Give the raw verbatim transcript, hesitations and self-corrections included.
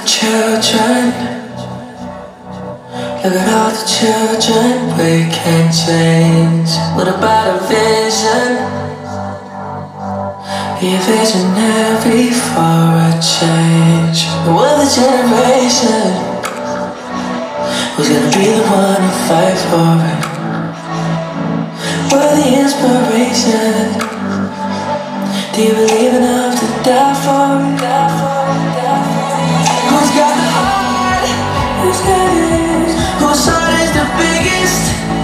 the children. Look at all the children we can change. What about a vision? Be a visionary for a change. We're the generation who's gonna be the one to fight for it. We're the inspiration. Do you believe enough to die for it? Die for it, die for it. Who's got the heart? Who's got it? Whose heart is the biggest?